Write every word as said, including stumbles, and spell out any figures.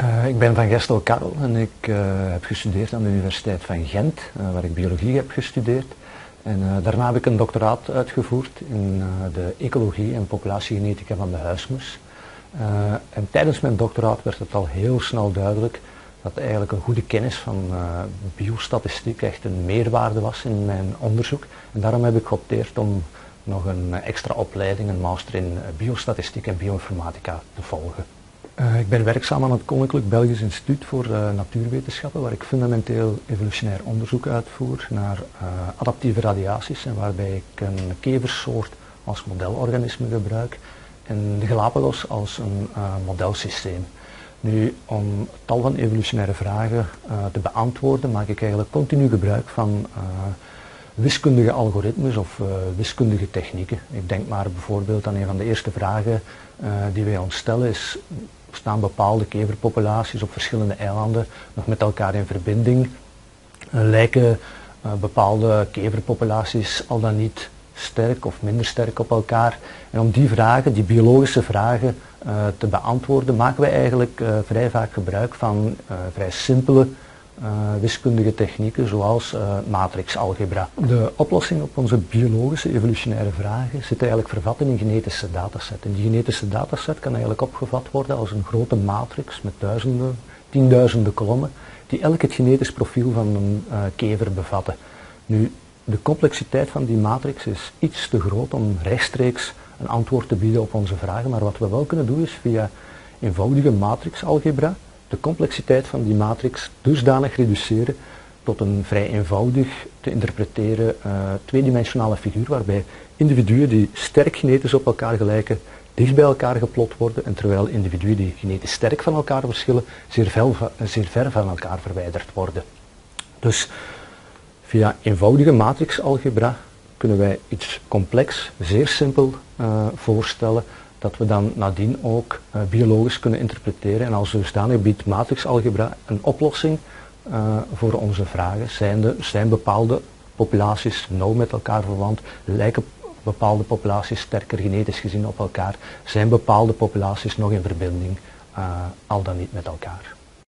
Uh, ik ben Van Gestel Karel en ik uh, heb gestudeerd aan de Universiteit van Gent, uh, waar ik biologie heb gestudeerd. En uh, daarna heb ik een doctoraat uitgevoerd in uh, de ecologie en populatiegenetica van de huismus. Uh, en tijdens mijn doctoraat werd het al heel snel duidelijk dat eigenlijk een goede kennis van uh, biostatistiek echt een meerwaarde was in mijn onderzoek. En daarom heb ik geopteerd om nog een extra opleiding, een master in biostatistiek en bioinformatica te volgen. Uh, ik ben werkzaam aan het Koninklijk Belgisch Instituut voor uh, Natuurwetenschappen, waar ik fundamenteel evolutionair onderzoek uitvoer naar uh, adaptieve radiaties en waarbij ik een keversoort als modelorganisme gebruik en de Galapagos als een uh, modelsysteem. Nu, om tal van evolutionaire vragen uh, te beantwoorden, maak ik eigenlijk continu gebruik van uh, wiskundige algoritmes of uh, wiskundige technieken. Ik denk maar bijvoorbeeld aan een van de eerste vragen uh, die wij ons stellen is: staan bepaalde keverpopulaties op verschillende eilanden nog met elkaar in verbinding? Uh, lijken uh, bepaalde keverpopulaties al dan niet sterk of minder sterk op elkaar? En om die vragen, die biologische vragen, uh, te beantwoorden, maken wij eigenlijk uh, vrij vaak gebruik van uh, vrij simpele uh, wiskundige technieken zoals uh, matrixalgebra. De oplossing op onze biologische evolutionaire vragen zit eigenlijk vervat in een genetische dataset. En die genetische dataset kan eigenlijk opgevat worden als een grote matrix met duizenden, tienduizenden kolommen die elk het genetisch profiel van een uh, kever bevatten. Nu, de complexiteit van die matrix is iets te groot om rechtstreeks een antwoord te bieden op onze vragen, maar wat we wel kunnen doen is via eenvoudige matrixalgebra de complexiteit van die matrix dusdanig reduceren tot een vrij eenvoudig te interpreteren uh, tweedimensionale figuur waarbij individuen die sterk genetisch op elkaar gelijken dicht bij elkaar geplot worden en terwijl individuen die genetisch sterk van elkaar verschillen zeer, veel, zeer ver van elkaar verwijderd worden. Dus via eenvoudige matrixalgebra kunnen wij iets complex, zeer simpel uh, voorstellen, dat we dan nadien ook uh, biologisch kunnen interpreteren. En als dusdanig biedt matrixalgebra een oplossing uh, voor onze vragen. Zijn, de, zijn bepaalde populaties nauw met elkaar verwant? Lijken bepaalde populaties sterker genetisch gezien op elkaar? Zijn bepaalde populaties nog in verbinding, uh, al dan niet met elkaar?